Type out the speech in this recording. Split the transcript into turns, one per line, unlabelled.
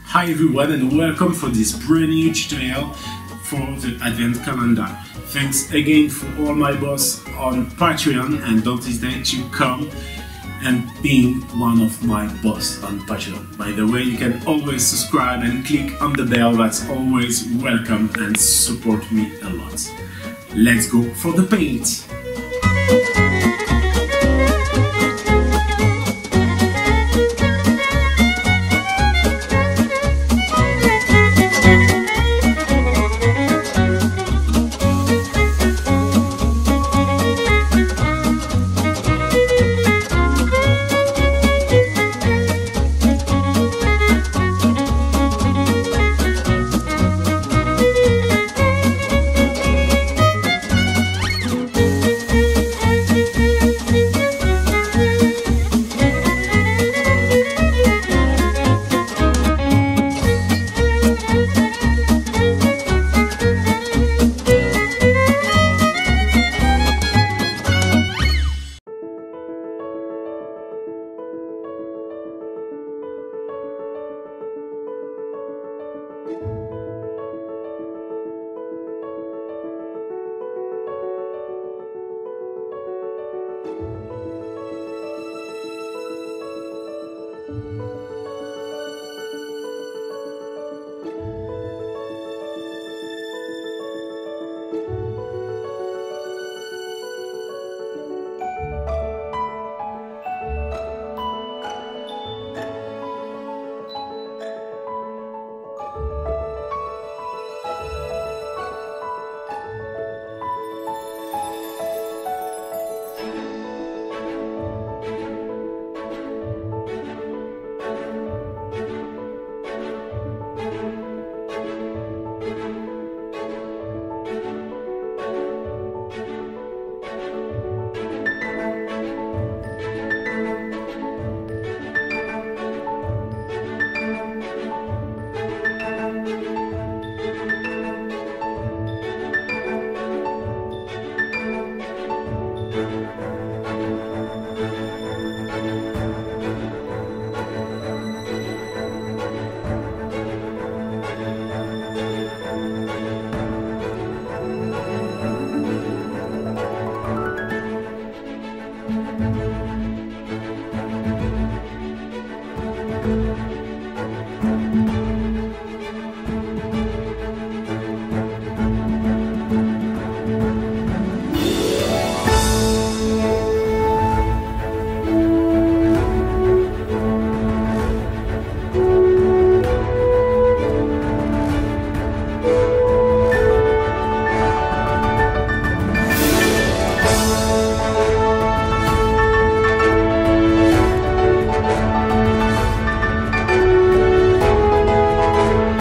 Hi everyone and welcome for this brand new tutorial for the Advent calendar. Thanks again for all my boss on Patreon, and don't hesitate to come and being one of my boss on Patreon. By the way, you can always subscribe and click on the bell. That's always welcome and support me a lot. Let's go for the paint.